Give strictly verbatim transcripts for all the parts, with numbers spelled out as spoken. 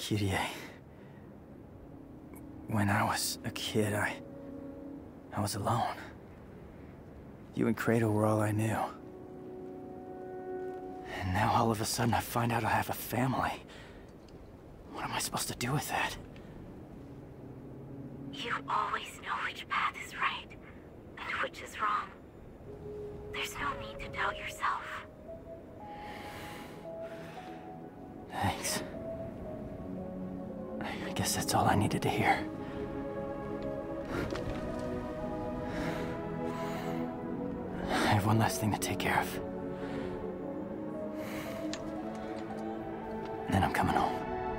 Kyrie. When I was a kid, I... I was alone. You and Kratos were all I knew. And now all of a sudden I find out I have a family. What am I supposed to do with that? You always know which path is right, and which is wrong. There's no need to doubt yourself. Thanks. I guess that's all I needed to hear. I have one last thing to take care of. Then I'm coming home.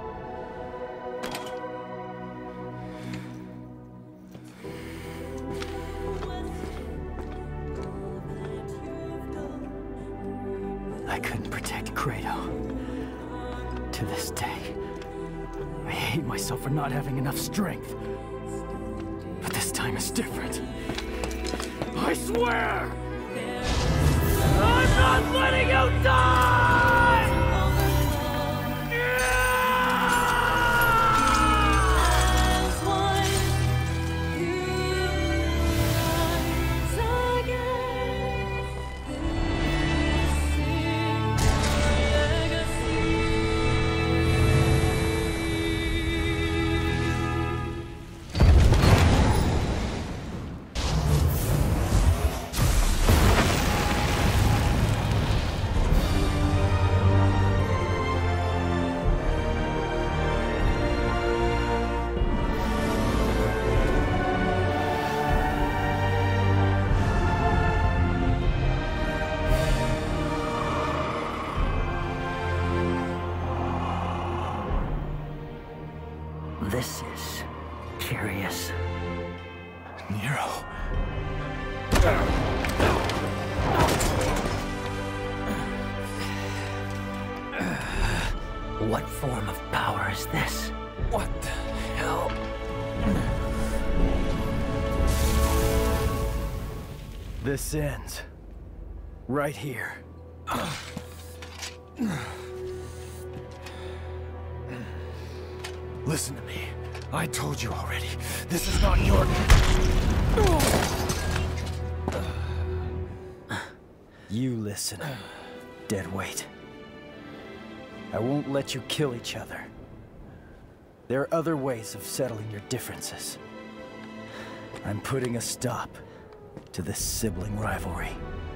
I couldn't protect Kratos. To this day, I hate myself for not having enough strength. But this time is different. I swear! I'm not letting you die! This is curious. Nero. What form of power is this? What the hell? This ends right here. Listen to me. I told you already. This is not your... You listen, deadweight. I won't let you kill each other. There are other ways of settling your differences. I'm putting a stop to this sibling rivalry.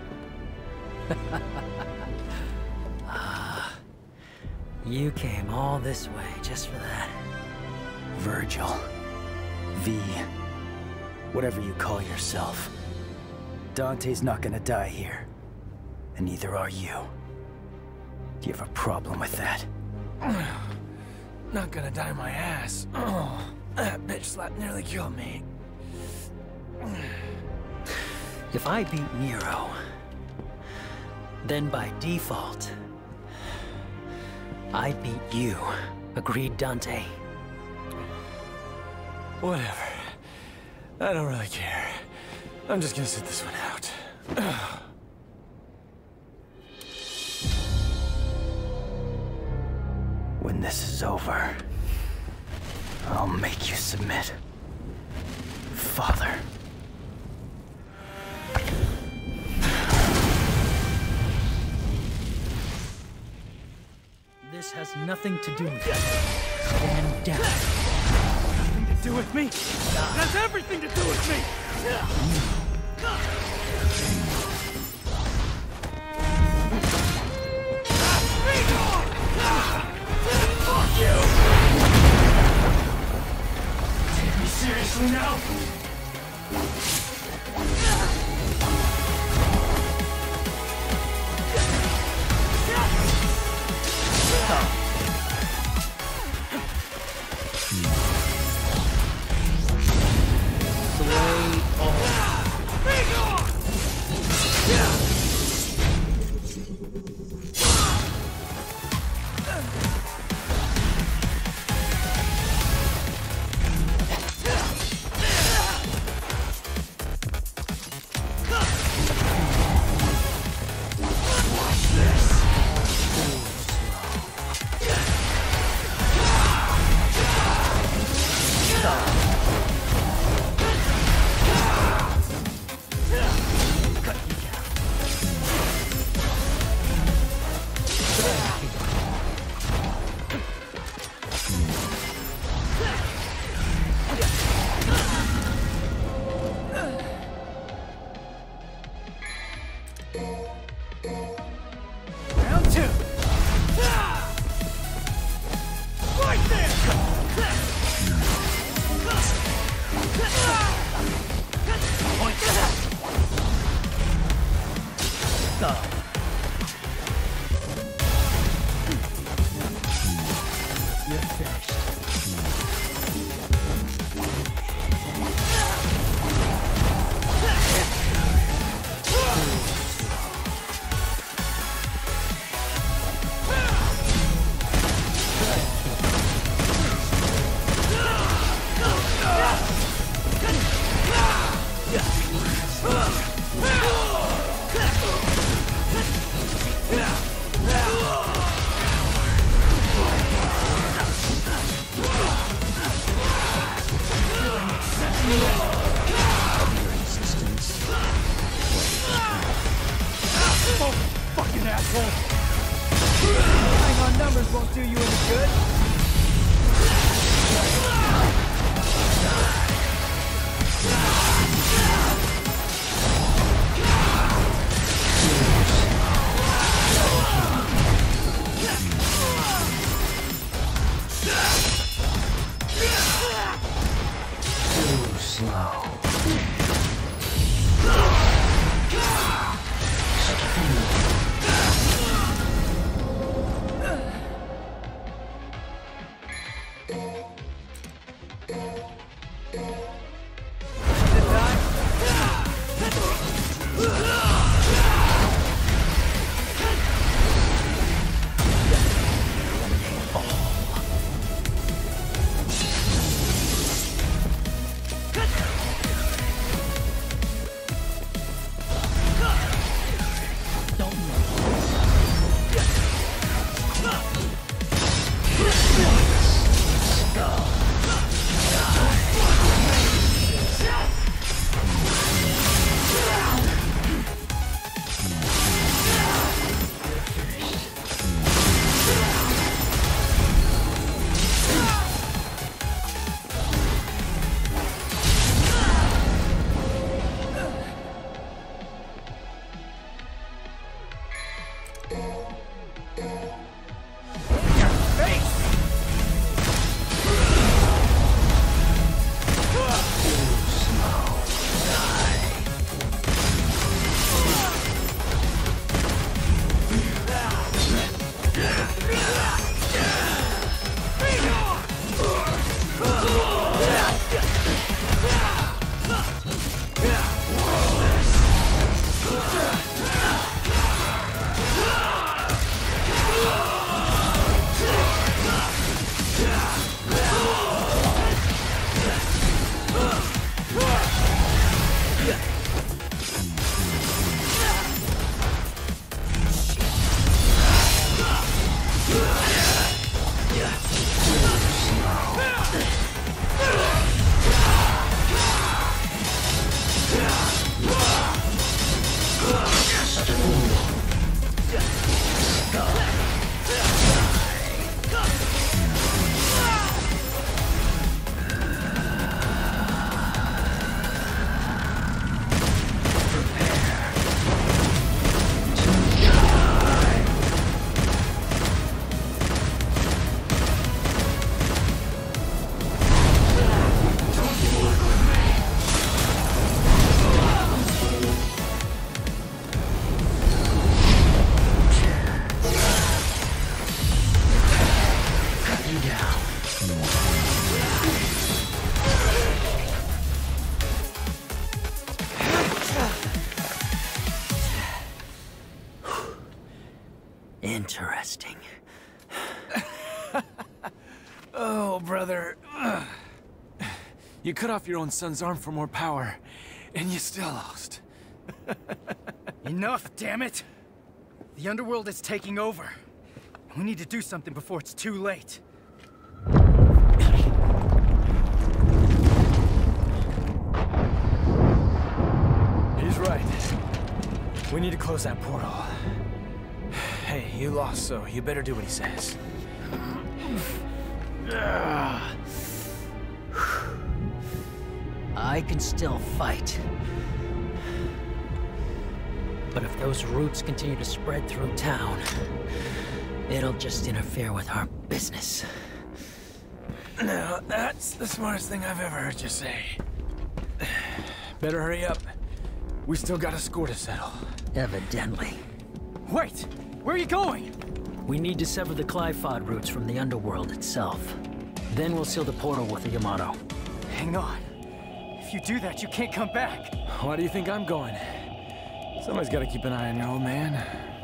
Ah, you came all this way just for that. Vergil. V. Whatever you call yourself. Dante's not gonna die here. And neither are you. Do you have a problem with that? Not gonna die my ass. Oh, that bitch slap nearly killed me. If I beat Nero, then by default, I beat you. Agreed, Dante? Whatever. I don't really care. I'm just gonna sit this one out. When this is over, I'll make you submit. Father. This has nothing to do with it. Stand down. Nothing to do with me? It has everything to do with me! Fuck you! Take me seriously now? You're finished. Interesting. Oh, brother. Ugh. You cut off your own son's arm for more power, and you still lost. Enough, damn it! The Underworld is taking over. We need to do something before it's too late. He's right. We need to close that portal. Hey, you lost, so you better do what he says. I can still fight. But if those roots continue to spread through town, it'll just interfere with our business. Now, that's the smartest thing I've ever heard you say. Better hurry up. We still got a score to settle. Evidently. Wait! Where are you going? We need to sever the Qliphoth roots from the Underworld itself. Then we'll seal the portal with the Yamato. Hang on. If you do that, you can't come back. Why do you think I'm going? Somebody's got to keep an eye on your old man.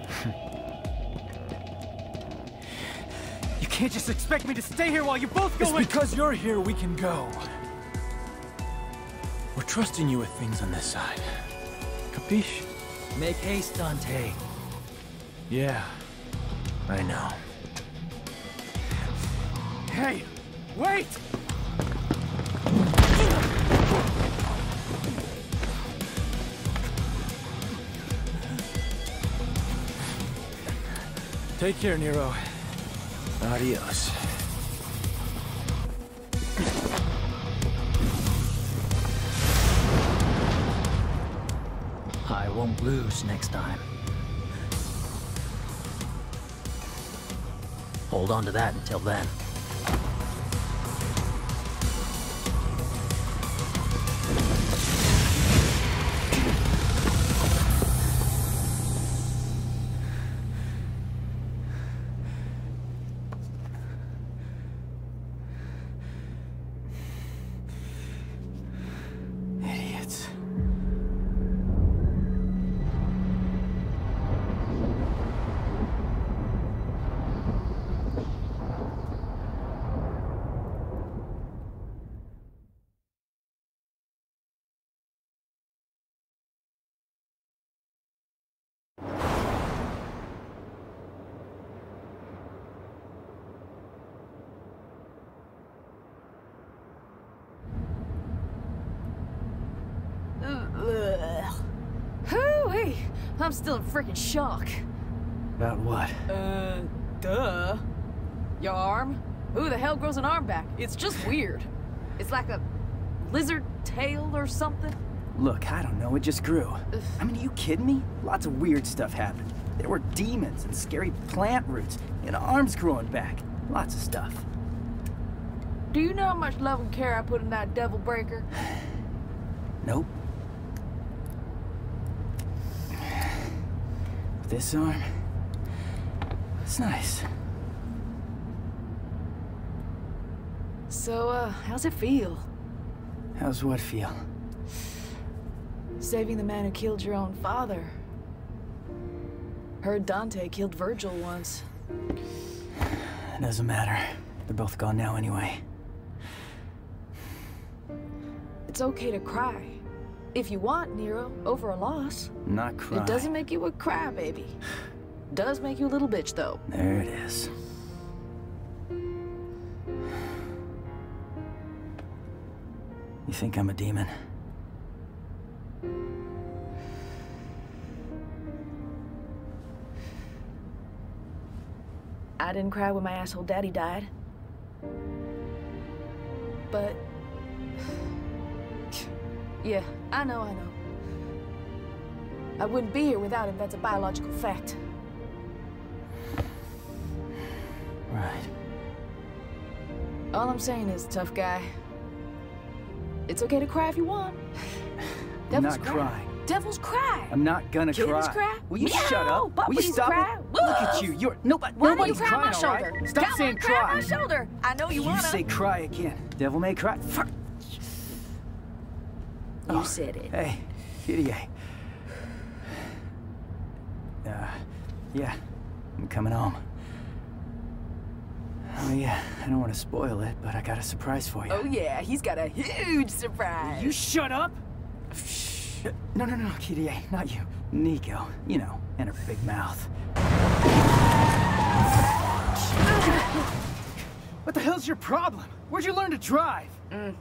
You can't just expect me to stay here while you both go. It's because you're here we can go. We're trusting you with things on this side. Capiche? Make haste, Dante. Yeah, I know. Hey, wait! Take care, Nero. Adios. I won't lose next time. Hold on to that until then. Idiots. Hoo-wee! I'm still in freaking shock. About what? Uh, duh. Your arm? Who the hell grows an arm back? It's just weird. It's like a lizard tail or something. Look, I don't know, it just grew. I mean, are you kidding me? Lots of weird stuff happened. There were demons and scary plant roots, and arms growing back. Lots of stuff. Do you know how much love and care I put in that devil breaker? Nope. This arm, it's nice. So, uh, how's it feel? How's what feel? Saving the man who killed your own father. Heard Dante killed Vergil once. It doesn't matter. They're both gone now anyway. It's okay to cry. If you want, Nero, over a loss. I'm not crying. It doesn't make you a crybaby. Does make you a little bitch, though. There it is. You think I'm a demon? I didn't cry when my asshole daddy died. But... yeah, I know, I know. I wouldn't be here without him, that's a biological fact. Right. All I'm saying is, tough guy, it's okay to cry if you want. I'm Devils not cry. crying. Devils cry. I'm not gonna Kittens cry. cry. Will you Meow. shut up? Will you Puppies stop cry. it? Look at Woof. you. You're nobody. Why don't you Nobody's cry on crying, my all shoulder? right? Stop Come saying on, cry on cry. my shoulder. I know you, You wanna. say cry again. Devil may cry. Fuck. You Oh, said it. Hey, kitty. Uh, yeah, I'm coming home. Oh yeah, I don't want to spoil it, but I got a surprise for you. Oh yeah, he's got a huge surprise. You shut up! No, no, no, kitty, not you. Nico, you know, and her big mouth. What the hell's your problem? Where'd you learn to drive? Mm.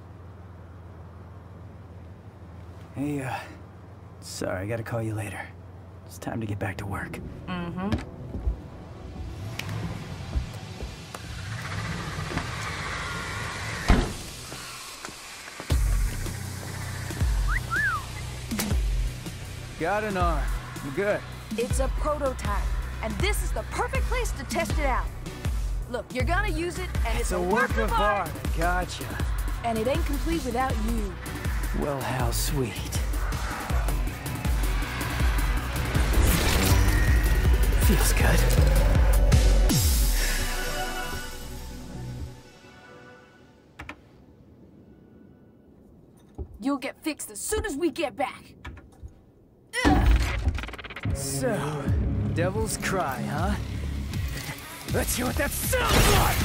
Hey, uh, sorry, I gotta call you later. It's time to get back to work. Mm-hmm. Got an arm. I'm good. It's a prototype, and this is the perfect place to test it out. Look, you're gonna use it, and it's, It's a work of art. Gotcha. And it ain't complete without you. Well, how sweet. Feels good. You'll get fixed as soon as we get back. So, Devil's Cry, huh? Let's hear what that sounds like!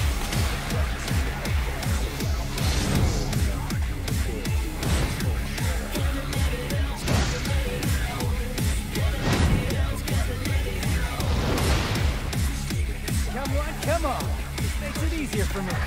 Come on, come on! This makes it easier for me.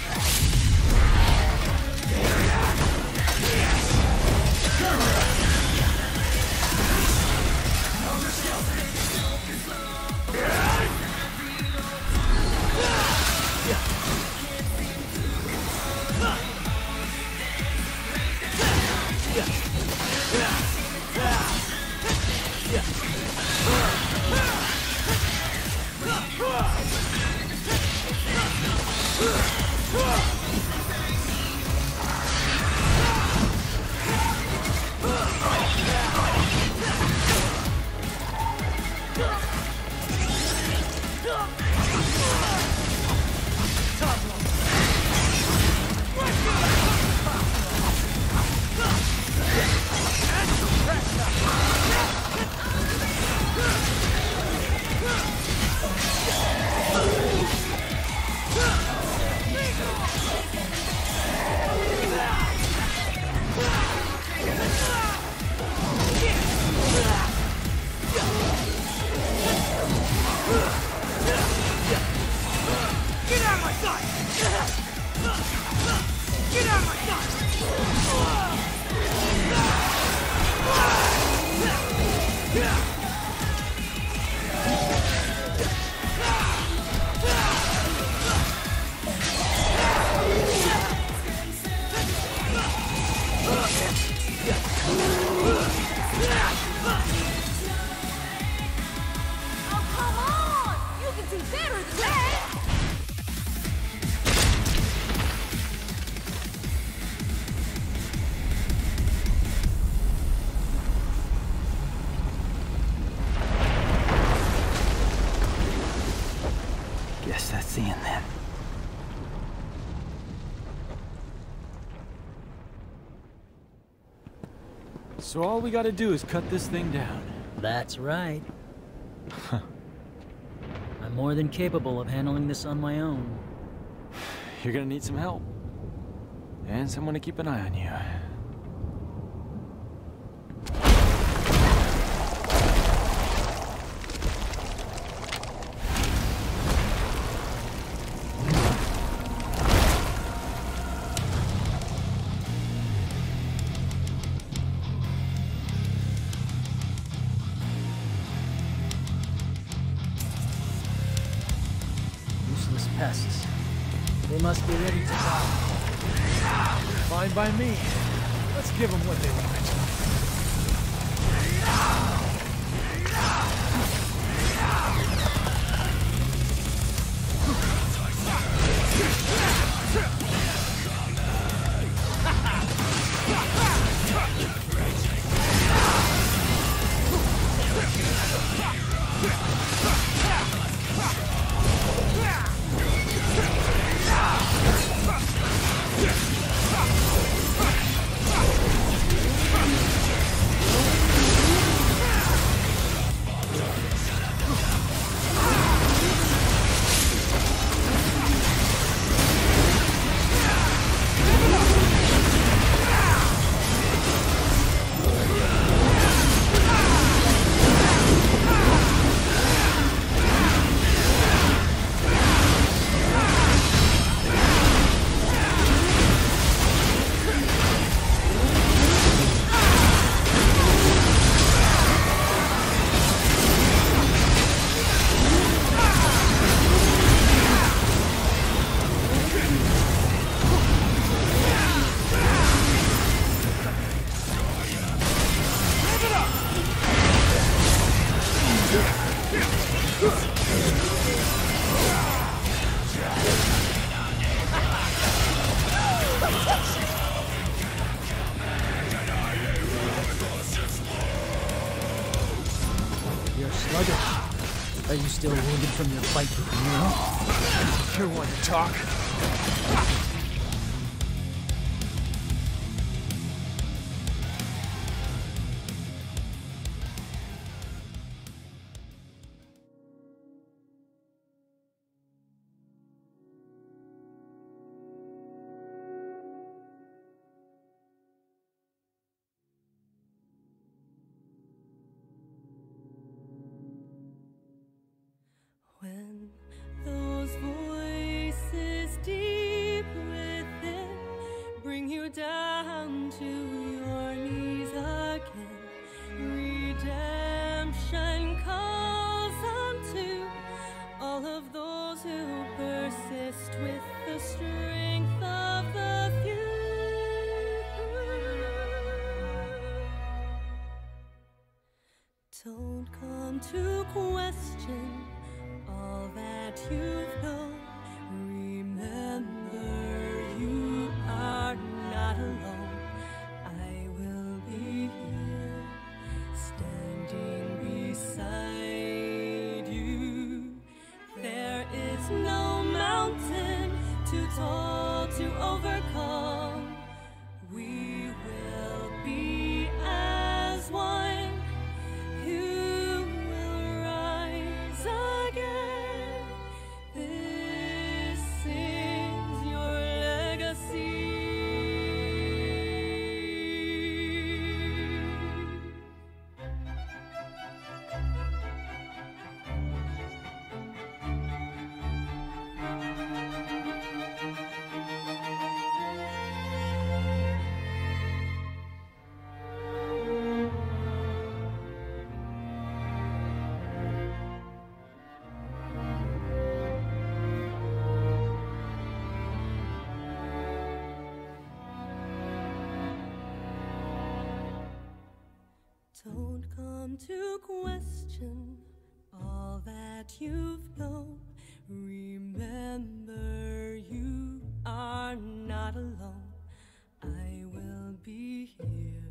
Guess that's the end then. So all we gotta do is cut this thing down. That's right. I'm more than capable of handling this on my own. You're gonna need some help. And someone to keep an eye on you. Useless pests. They must be ready to die. Fine by me. Let's give them what they want. You're sluggish. Are you still wounded from your fight with Nero? You want to talk? When those voices deep within bring you down to your knees again, redemption calls unto all of those who persist with the strength of the few. Don't come to question all that you've known. Remember, you are not alone. I will be here, standing beside you. There is no mountain too tall to overcome. We will be as one. Don't come to question all that you've known. Remember, you are not alone. I will be here,